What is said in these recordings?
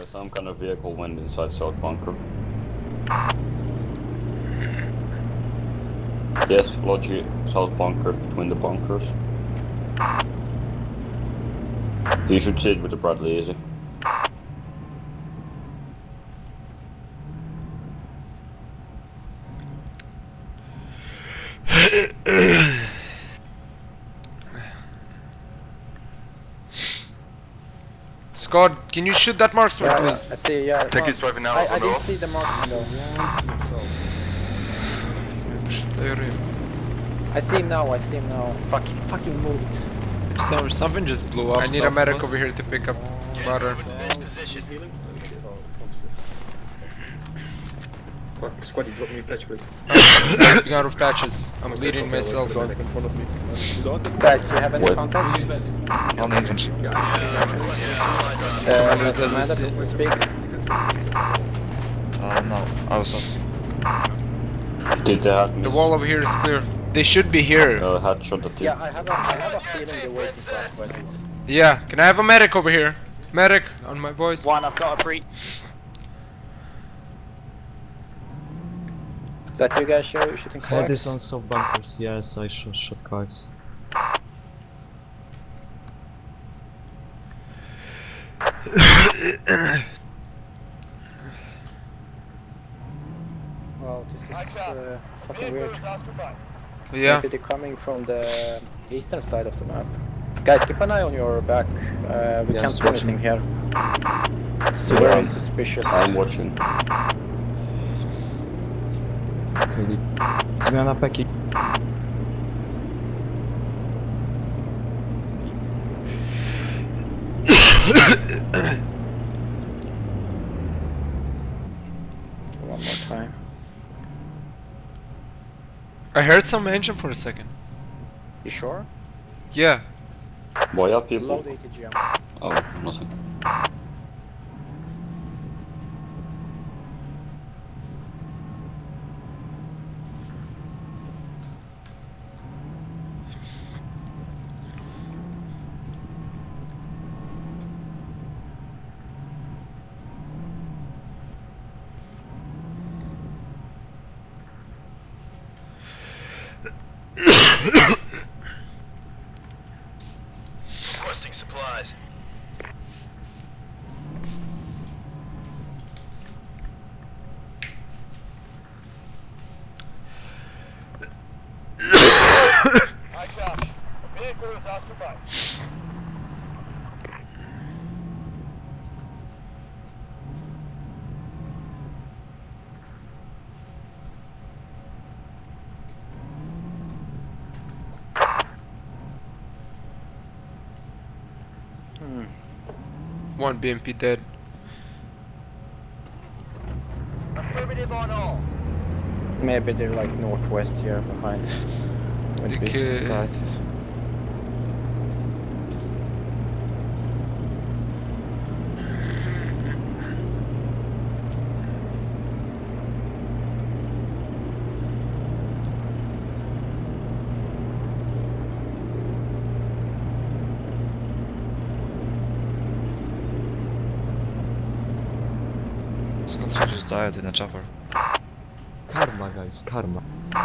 some kind of vehicle went inside South Bunker. Yes, Logi, South Bunker, between the bunkers. He should sit with the Bradley easy. Scott, can you shoot that marksman, Yeah, please? I see, yeah. Tech is driving now. I didn't see the marksman though. I see him now, Fucking moved. Something just blew up. I need a medic over here to pick up butter. Fuck, squaddy, drop me a patch, please. I'm out of patches. I'm bleeding myself. Guns in front of me. Guys, do you have any contacts? On infantry. Commander, can speak? No, I was asking. Did they have The wall over here is clear. They should be here. headshot at you? Yeah, I have a feeling they're waiting for us, boys. Yeah, can I have a medic over here? Medic on my boys. One, I've got a breach. Is that you guys shooting Head coax? is on soft bunkers, yes, I shot coax. Wow, this is fucking weird. Yeah. Maybe they're coming from the eastern side of the map. Guys, keep an eye on your back. We can't see anything here. It's very suspicious. I'm watching. Zmiana peki. One more time. I heard some engine for a second. You sure? Yeah. Why are people? Load ATGM. Oh, nothing. Requesting supplies. High copy. A vehicle is occupied. One BMP dead. Affirmative on all. Maybe they're like northwest here behind. Would be Okay. surprised. Scott just died in a chopper. Karma, guys, karma.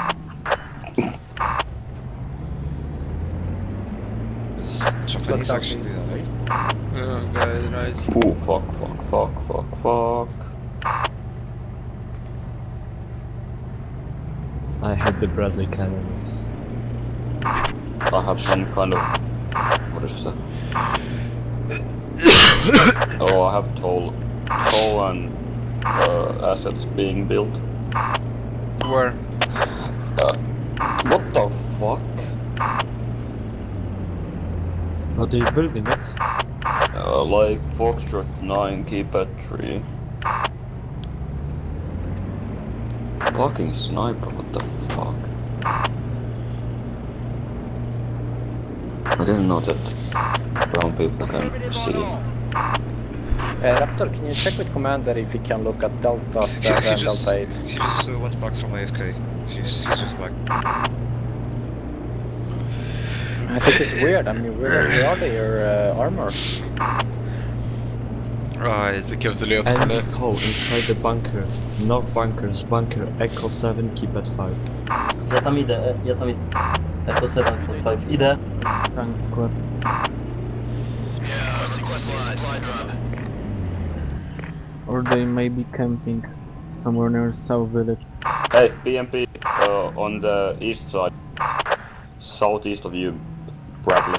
This chopper is actually right. Oh, guys, nice. Ooh, fuck. I had the Bradley cannons. I have some kind of... What is that? Oh, I have toll and assets being built. Where? What the fuck? Are they building it? Like Foxtrot 9, keep at 3. Fucking sniper, what the fuck? I didn't know that brown people can see. Raptor, can you check with Commander if he can look at Delta 7 and Delta 8? He just went back from AFK. He's just back. This is weird, I mean, where are their armor? Oj, z jakiego zleju Enemy tow inside the bunker. North bunkers, bunker Echo 7, keep at 5. Ja tam idę, Echo 7, Echo 5, idę. Tank squad. Or they may be camping somewhere near South Village. Hey, BMP on the east side. Southeast of you, Bradley.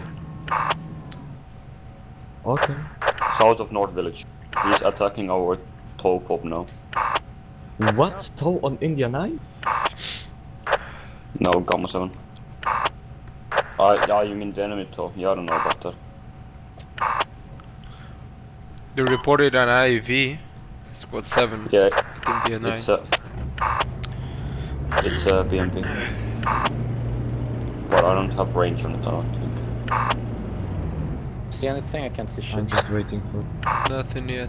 Okay. South of North Village. He's attacking our tow fob now. What? Tow on India 9? No, Gamma 7. Yeah, you mean the enemy tow? Yeah, I don't know about that. They reported an IAV. Squad 7. Yeah, India 9. it's a BMP. But I don't have range on it, I don't think. See anything? I can't see shit. I'm just waiting for... Nothing yet.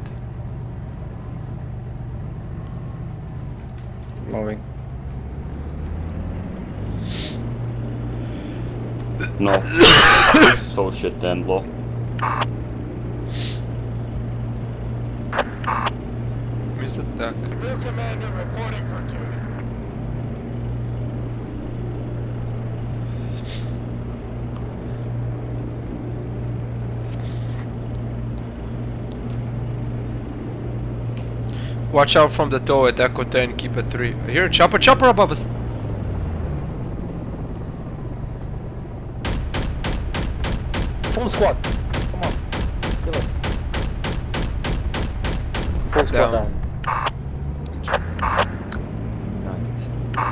Moving. No. So shit then, low. Miss attack. Rear commander reporting for duty. Watch out from the tow at Echo 10, keep at 3. Here, chopper above us! Full squad! Come on. Kill it. Full squad Down. Nice.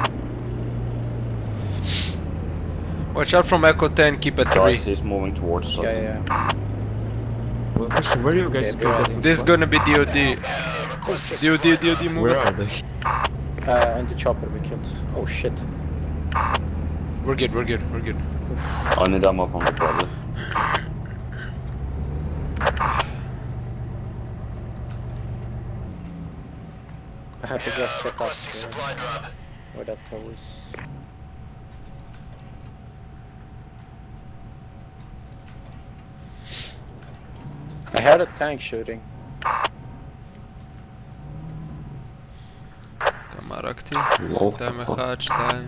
Watch out from Echo 10, keep at 3. Guys, he's moving towards us. Yeah. Well, question, where are you guys Okay, getting This is squad? gonna be DOD. DOD, move Where us. are they? And the chopper we killed. Oh shit. We're good. I need ammo from the Bradley. I have to just check out where that tow is. I heard a tank shooting. Kamera aktiv. Dajmy hacz, time.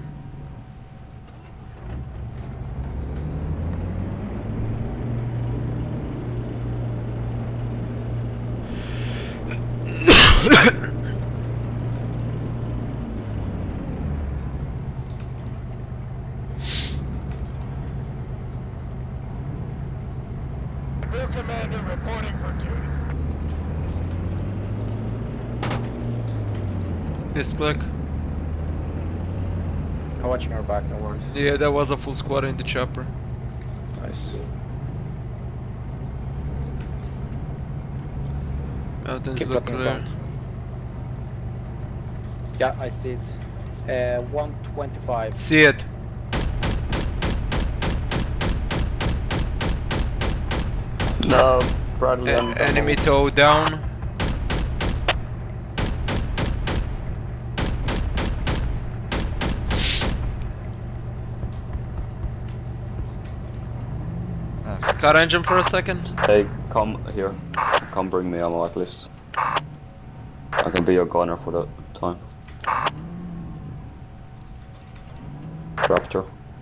Rear commander reporting for duty. Misclick. I'm watching our back, no worries. Yeah, that was a full squad in the chopper. Nice. Mountains Keep look looking clear. front. Yeah, I see it. 125. See it. No, Bradley. Enemy tow down. Car engine for a second. Hey, come here. Come bring me ammo at least. I can be your gunner for that time. Raptor.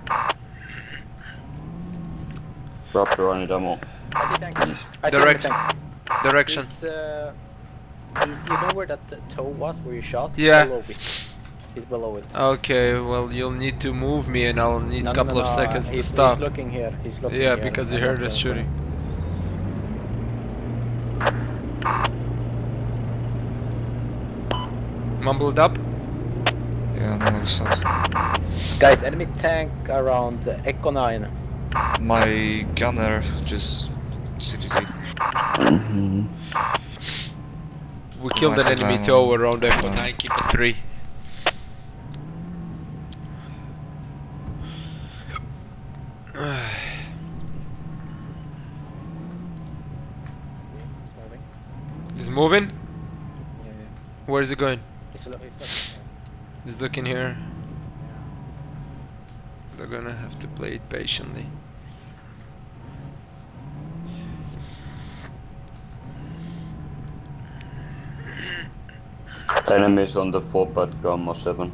Raptor, I need ammo. I see tank. Please. I see Direct. the tank. Direction. He's, you know where that tow was, where you shot? Yeah. Below it. He's below it. Okay, well you'll need to move me and I'll need No, a no, couple no, of no, seconds to he's stop. looking here. He's looking Yeah, here. because he I'm heard not us gonna- shooting. Mumbled up. Yeah, no, south. Guys, enemy tank around Echo 9. My gunner just CTV. We killed an I have enemy ammo. tow around Echo Yeah. 9, keep it 3. He's moving? Yeah. Where is he going? He's looking. He's looking here. They're gonna have to play it patiently. Enemies on the 4-pad Gamma 7.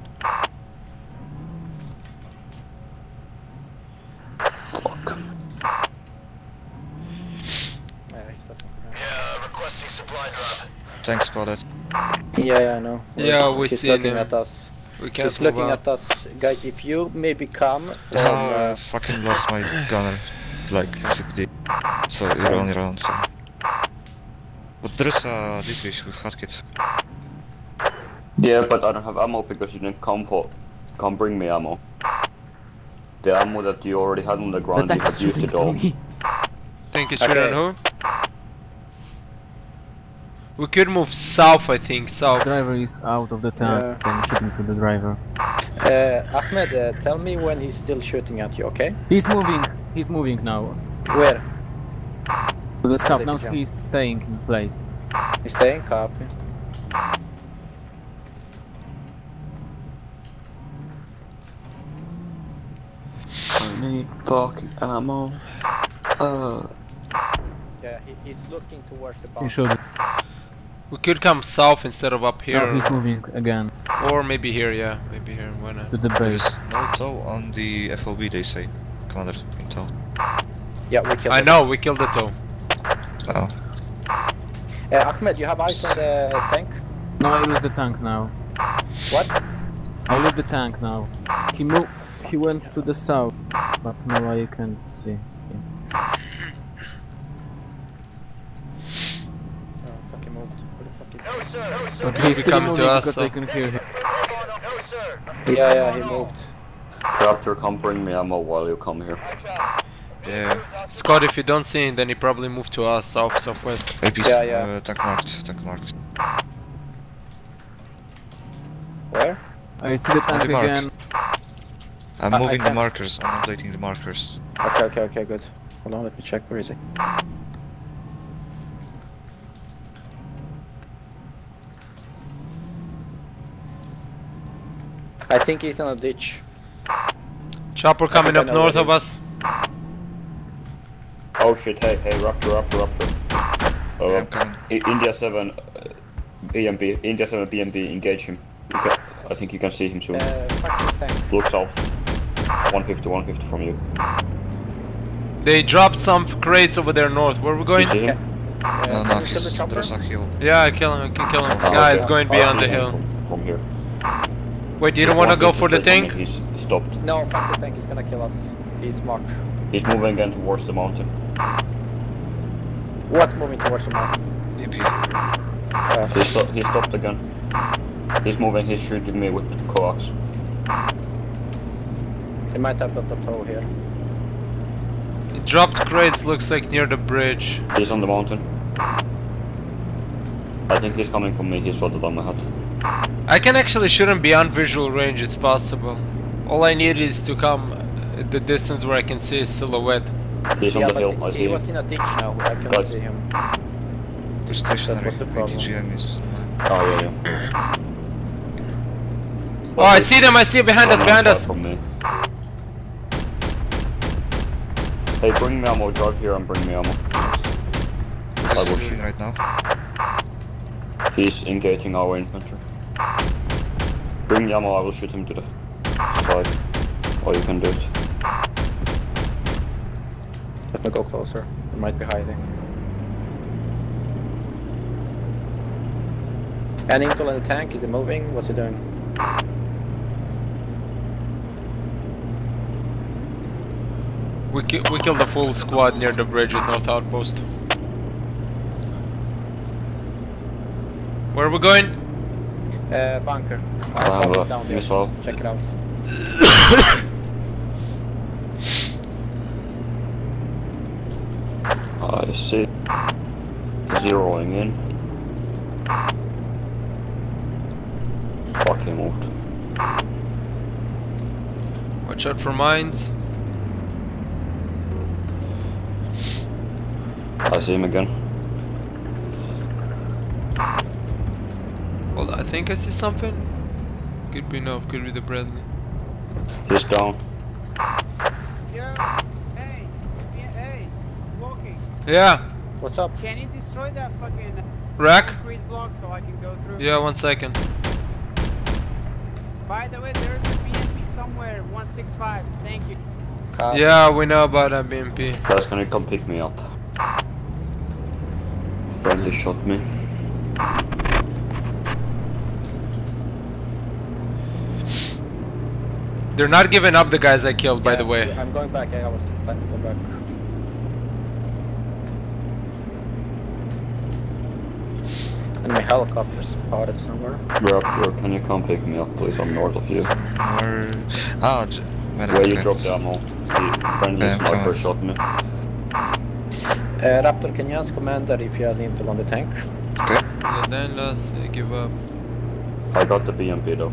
Fuck. Yeah, requesting supply drop. Tank spotted. Yeah, I know. Yeah, we He's seen looking him. at us. We can't He's move looking out. at us. Guys, if you maybe come from... I fucking lost my gunner. Like, CPD. So, you're on your own, so. But there's a Dietrich with hardkit. Yeah, but I don't have ammo because you didn't come bring me ammo. The ammo that you already had on the ground, you had used it all. Think it's Okay. shooting on who? We could move south, I think, The south. driver is out of the tank, Yeah. I'm shooting to the driver. Ahmed, tell me when he's still shooting at you, okay? He's moving now. Where? To the south, Let now it go. he's staying in place. He's staying? Copy. I need fucking ammo. Yeah, he's looking towards the You bomb. should. We could come south instead of up Now here. he's moving again Or maybe here, yeah. Maybe here, why not? to the There's base. no tow on the FOB, they say. Commander, in tow. Yeah, we killed I it. know, we killed it though. Oh. Ahmed, you have eyes on the tank? No, I lose the tank now. What? I lose the tank now. He moved. He went to the south, but now I can't see him. Oh, fuck, he moved. Where the fuck is he? No, sir. No, sir. But He he's still coming to moving us, because so- I can hear him. No, sir. Yeah, he moved. Raptor, come bring me ammo while you come here. Yeah. Scott, if you don't see him, then he probably moved to us, south, southwest. AP's Yeah. tank marked. Tank marked. Where? I see the tank the mark. again. I'm I moving the can't- markers. I'm updating the markers. Okay, good. Hold on, let me check. Where is he? I think he's in a ditch. Chopper coming I up know north where of it us. Oh shit, hey, Raptor. Yeah, I'm coming. India 7, BMB, India 7 BMB, engage him. I think you can see him soon. Fuck this tank. Look south. 150 from you. They dropped some crates over there north. Where are we You going? see him? No, Can you kill the chopper? there's a hill. Yeah, I kill him. I can kill him. Oh, Guys, okay. going I beyond see the him hill. From here. Wait, you don't want to go for the tank? He's stopped. No, fuck the tank. He's gonna kill us. He's smart. He's moving again towards the mountain. What's moving towards the mountain? EP. He stopped again. He's moving, he's shooting me with coax. He might have got the tow here. He dropped crates, looks like near the bridge. He's on the mountain. I think he's coming from me, he shot it on my head. I can actually shoot him beyond visual range, it's possible. All I need is to come at the distance where I can see his silhouette. He's on Yeah, the but hill, I he see him. was in a ditch now. I cannot Guys. see him. The stationary was the problem. ATGM is. Oh yeah. Oh, I see them, I see it behind us, Run behind outside us. From me. Hey, bring me ammo, drive here and bring me ammo. I will He's shoot. doing right now. He's engaging our infantry. Bring me ammo, I will shoot him to the side. Or you can do it. Let me go closer. He might be hiding. And Intel in the tank, is he moving? What's he doing? We killed the full squad near the bridge at North Outpost. Where are we going? Bunker. I have Our a down there. missile. Check it out. I see. Zeroing in. Fucking moved. Watch out for mines. I see him again. Well, I think I see something. Could be no, could be the Bradley. He's down. Yeah. Hey, walking. Yeah. What's up? Can you destroy that fucking Rack? Concrete block so I can go through. Yeah, 1 second. By the way, there's a BMP somewhere. 165. Thank you. Yeah, we know about that BMP. Guys, can you come pick me up? Friendly shot me. They're not giving up, the guys I killed, by the way. I'm going back. I was planning to go back. And my helicopter spotted somewhere. Raptor, can you come pick me up, please? I'm north of you. Where you dropped the ammo. The friendly sniper shot me. Raptor, can you ask Commander if he has intel on the tank? Okay. Yeah, then let's give up. I got the BMP though.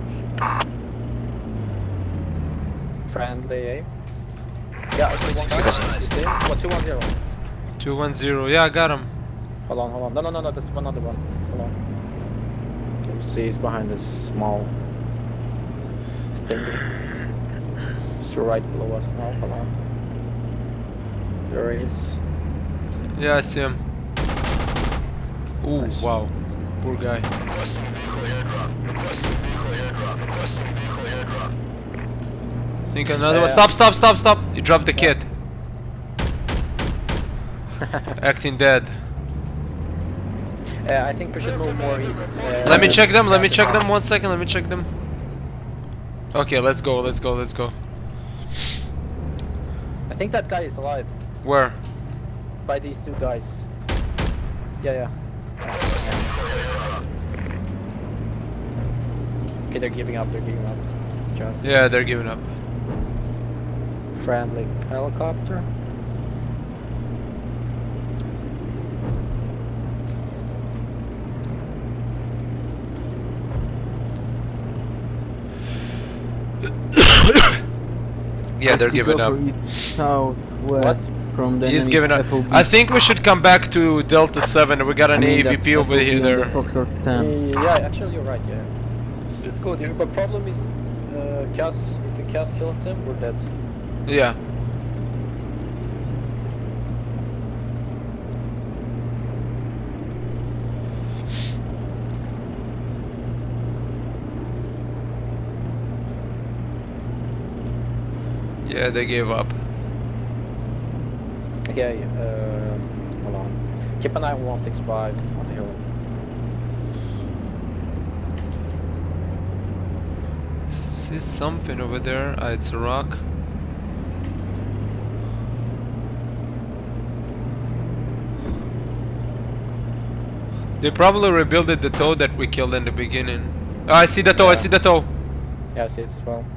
Friendly, eh? Yeah, I see one guy. You see him? What, 210? 210, yeah, I got him. Hold on. No, that's another one. Hold on. You see he's behind this small thing. It's right below us now, hold on. There he is. Yeah, I see him. Ooh, Nice. wow. Poor guy. Think another one. Stop! You dropped the kit. Acting dead. I think we should move more east. Let me check them, 1 second, let me check them. Okay, let's go. I think that guy is alive. Where? By these two guys. Yeah. Okay, they're giving up. John. Yeah, they're giving up. Friendly helicopter. Yeah, they're giving up. It's southwest from the He's enemy giving up. FOB. I think we should come back to Delta 7. We got an AVP over here. The Foxtrot 10. Yeah, actually you're right, yeah. It's good, but problem is, Cass, if Cass kills him, we're dead. Yeah. Yeah, they gave up. Okay, hold on. Keep an eye on 165 on the hill. See something over there. Ah, it's a rock. They probably rebuilt the toe that we killed in the beginning. Oh, I see the toe, I see the toe. Yeah, I see it as well.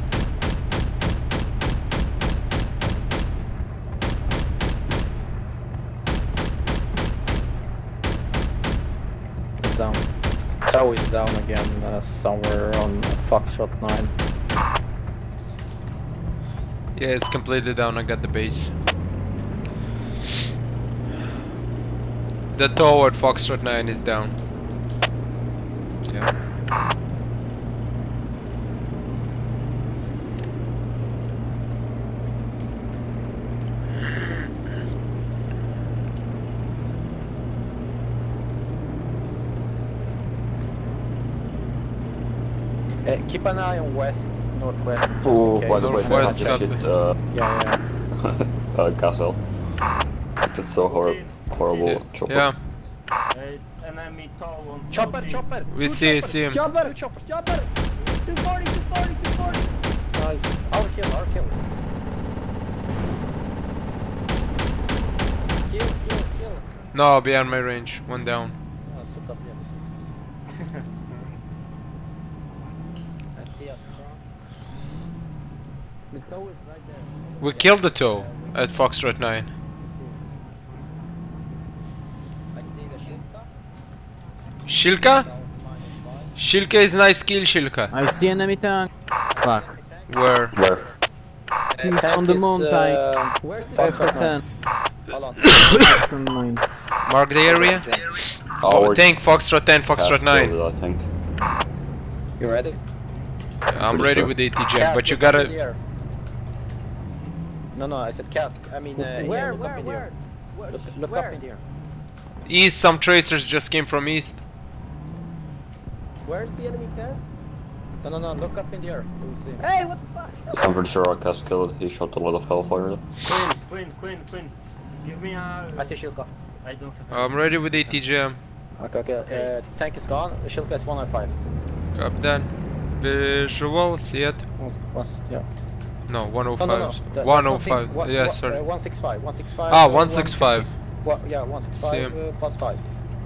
It's down. Toe is down again, somewhere on Foxtrot 9. Yeah, it's completely down. I got the base. The toe at Foxtrot 9 is down. Yeah. Keep an eye on west, northwest. Just Oh, in case. by the way, I Northwest, have to copy. hit Castle. That's so horrible chopper. Yeah, It's enemy tow on Chopper! we see him. Chopper! 240! Nice. Our kill. Kill. No, beyond my range. One down. Oh, suck up, yeah. I see up front. The toe is right there. We killed the toe at Foxtrot 9. I see the Shilka. Shilka? Shilka is nice kill, Shilka. I see enemy tank. Fuck. Where? He's on the mountain. Where's the Foxtrot 10. Hold on. Foxtrot 9. Mark the area. Oh, tank Foxtrot 10, Foxtrot 9. I think. You ready? I'm Pretty ready sure. with the AT-Jet, Cask, but you look up in gotta... the air. No, I said cask. I mean, here, look up in the air. Look up in the air. East, some tracers just came from east. Where's the enemy cast? No, look up in the air. We'll see. Hey, what the fuck? I'm pretty sure our cast killed. He shot a lot of hellfire. Queen. Give me a... I see Shilka. I don't have... I'm ready with ATGM. Okay. Tank is gone. Shilka is 105. Up then. Visual, see it? Yeah. No, 105. No. 105. Yeah, sorry. 165. 165. Ah, 165. Yeah, 165 Same. plus 5.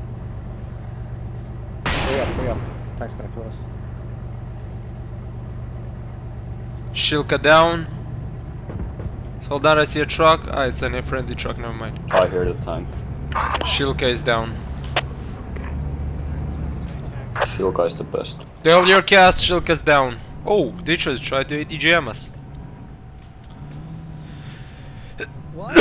Hurry up. Tank's gonna kill us. Shilka down. Hold on, I see a truck. Ah, it's a friendly truck, never mind. I hear the tank. Shilka is down. Shilka is the best. Tell your cast, Shilka's down. Oh, they just tried to ATGM us. What?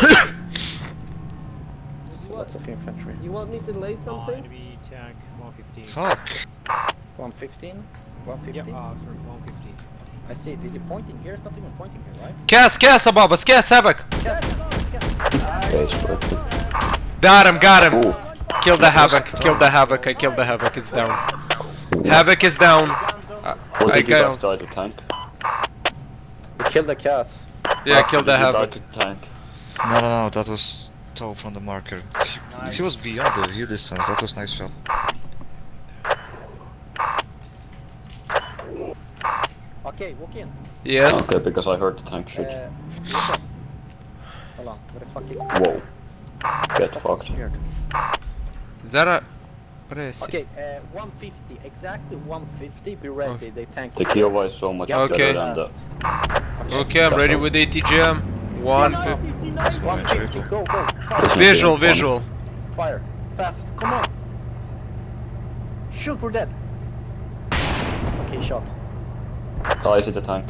Lots of infantry. You want me to lay something? Enemy tank 115. Fuck! 115? 115? Yep, sorry, 115. I see it. Is he pointing here? It's not even pointing here, right? Cast above us, cast Havoc! Okay, it's Got him! Ooh. Kill the Havoc, I killed the Havoc, it's down. Havoc is down. Or I did you guys got die to tank? We killed the cast. Yeah, I killed the Did you die Havoc. to tank? No, that was Toe from the marker. He was beyond the view distance, that was nice shot. Okay, walk in. Yes. Okay, because I heard the tank shoot. Listen. Hold on, where the fuck is it? Whoa. Get fucked. Is that a... What did I see? Okay, 150, exactly 150, be ready, Okay. they tank. The Kiowa is so much Okay. better than the... Okay, I'm ready with ATGM. 150. 150, go, Visual. fire, fast, come on. Shoot, we're dead. Okay, shot. Oh, I see the tank.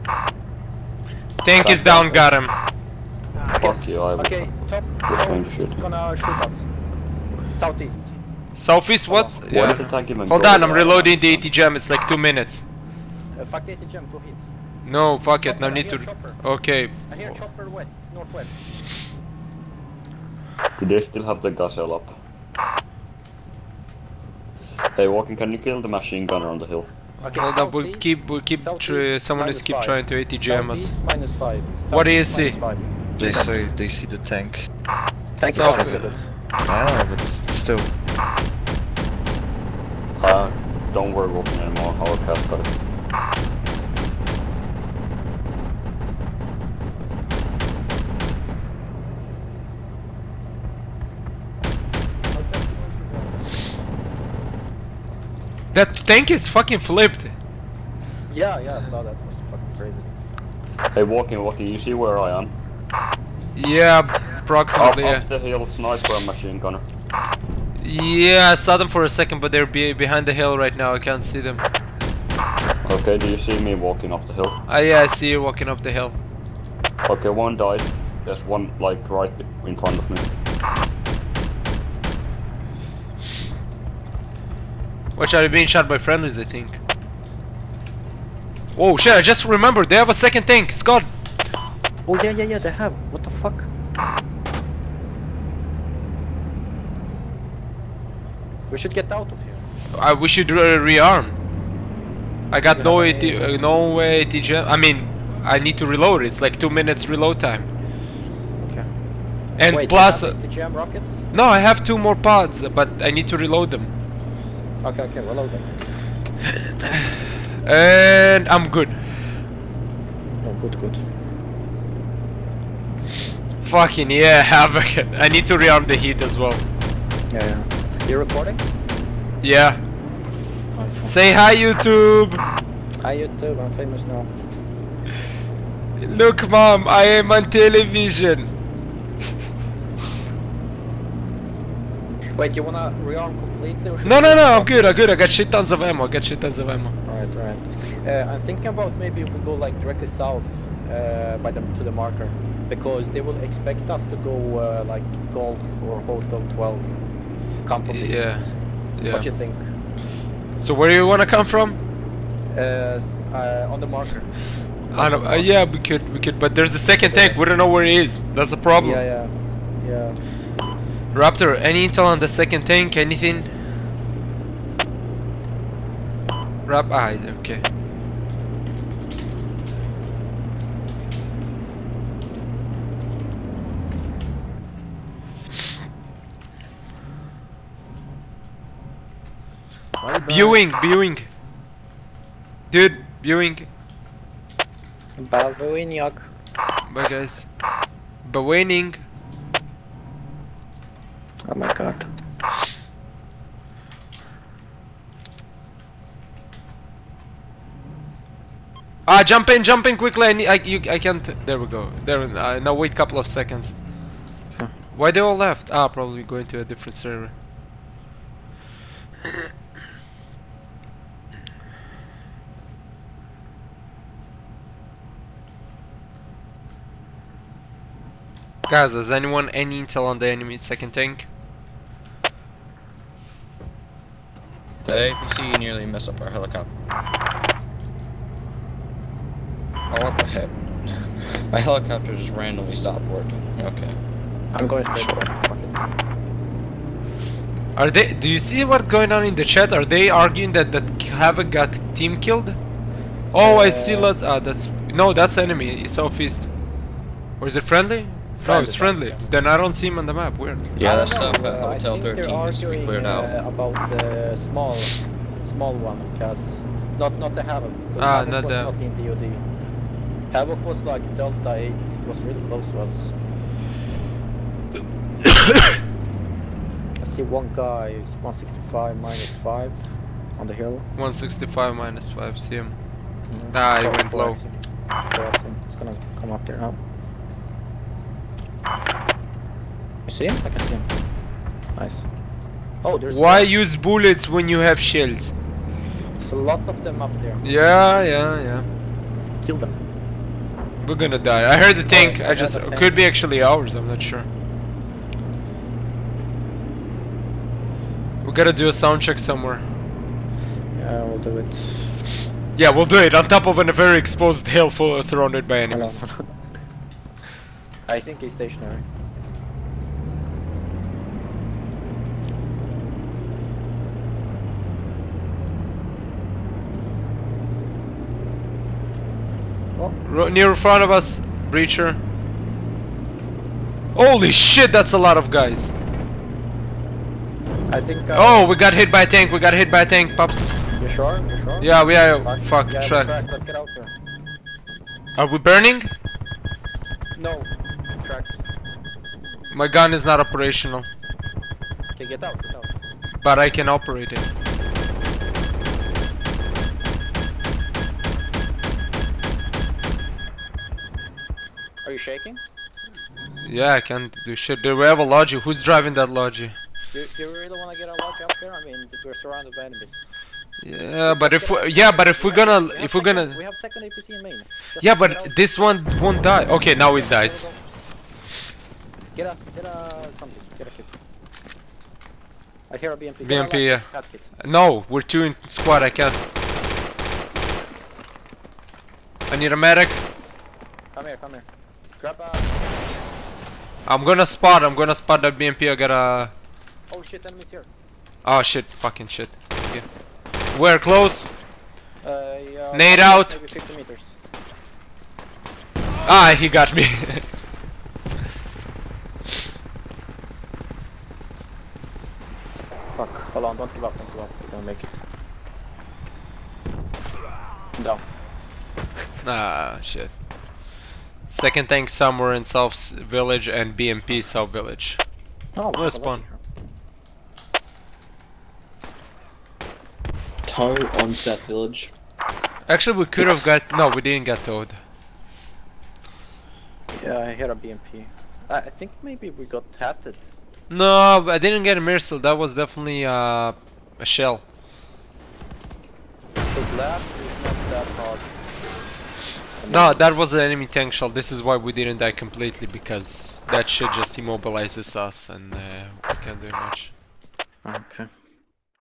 Tank is down, got him. Fuck you, I will. Okay, top, going to shoot it's me. gonna shoot us. Southeast. Southeast, what? Why Yeah. did the tank even Hold go on, I'm there? reloading the ATGM, it's like 2 minutes. Fuck the ATGM, go hit. No, fuck it, Chopper, I need I to... hear chopper. Okay. I hear chopper west, northwest. Do they still have the gazelle up? Hey, Walking, can you kill the machine gunner on the hill? Okay, Hold up, we'll southeast, keep southeast, someone is minus keep 5. trying to ATGM us. Southeast, -5. What do you Southeast, see? -5. They say they see the tank. Tank is South- good. I don't know, but still. Don't worry, Walking anymore. Our cast got it. That tank is fucking flipped. Yeah, I saw that. It was fucking crazy. Hey, Walking, you see where I am? Yeah, approximately, Up yeah. the hill, sniper and machine gunner. Yeah, I saw them for a second, but they're behind the hill right now, I can't see them. Okay, do you see me walking up the hill? Ah, yeah, I see you walking up the hill. Okay, one died. There's one, like, right in front of me. Watch out, you're being shot by friendlies, I think. Oh shit, I just remembered, they have a second tank, Scott! Oh yeah, they have. What the fuck? We should get out of here. We should rearm. I got no ATGM. I mean, I need to reload. It's like 2 minutes reload time. Okay. And Wait, plus, you have ATGM rockets? no, I have 2 more pods, but I need to reload them. Okay, reload them. And I'm good. Oh, good. Fucking yeah, Havoc. I need to rearm the heat as well. Yeah. You recording? Yeah. Say hi, YouTube. Hi, YouTube. I'm famous now. Look, mom, I am on television. Wait, you wanna rearm completely? Or should No, we- I'm good. I got shit tons of ammo. Alright. I'm thinking about maybe if we go like directly south to the marker, because they will expect us to go like Golf or Hotel 12. Come from the Yeah. east. Yeah. What you think? So where do you wanna come from? On the marker. I don't, yeah, we could, but there's a second tank. We don't know where he is. That's the problem. Yeah. Raptor, any intel on the second tank? Anything? Okay. Viewing. Dude, viewing. Balviniak. Bye guys. Bewaining. Oh my god. Jump in quickly. I can't. There we go. There. Now wait a couple of seconds. Huh. Why they all left? Probably going to a different server. Guys, has anyone any intel on the enemy second tank? The APC nearly messed up our helicopter. Oh, what the heck? My helicopter just randomly stopped working. Okay. I'm going straight for it. Are they? Do you see what's going on in the chat? Are they arguing that Havoc got team killed? Oh, I see. That's no, that's enemy. Southeast. Or is it friendly? No, it's friendly. Then I don't see him on the map. Weird. Yeah, that stuff at Hotel 13 needs to be cleared out. About the small one, because not the Havoc. Not was the. Not in DOD. Havoc was like Delta 8. Was really close to us. I see one guy is 165 -5 on the hill. 165 -5. See him. He went low. It's gonna come up there now. You see him? I can see him. Nice. Oh, there's. Why use bullets when you have shells? So lots of them up there. Yeah. Let's kill them. We're gonna die. I heard the tank. I just could be actually ours. I'm not sure. We gotta do a sound check somewhere. Yeah, we'll do it. Yeah, we'll do it on top of a very exposed hill full surrounded by enemies. I think he's stationary. Near in front of us, breacher. Holy shit, that's a lot of guys. I think. Oh, we got hit by a tank. Pops. You sure? You sure? Yeah, we are. Fuck, yeah, track. Let's get out there. Are we burning? No. Track. My gun is not operational. Okay, get out. But I can operate it. Are you shaking? Yeah, I can't do shit. Do we have a lodgy? Who's driving that lodgy? Do you really want to get a lock up there? I mean, we're surrounded by enemies. Yeah, but if we're gonna we have second APC in main. Yeah, but this one won't die. Okay, now it dies. Get something. Get a kit. I hear a BMP. BMP, yeah. No, we're two in squad. I can't. I need a medic. Come here. Grab a. I'm gonna spot that BMP. I gotta. Oh shit, enemies here. Oh shit, fucking shit. Okay. We're close. Yeah, nade out. Maybe 50 meters. He got me. Fuck, hold on, don't give up. We're gonna make it. Down. Shit. Second tank somewhere in South Village and BMP South Village. Oh, we'll spawn. Tow on South Village. Actually, we could have got. No, we didn't get towed. Yeah, I hear a BMP. I think maybe we got hatted. No, I didn't get a missile. That was definitely a shell. Because labs is not that hard. No, that was an enemy tank shell. This is why we didn't die completely, because that shit just immobilizes us and we can't do much. Okay.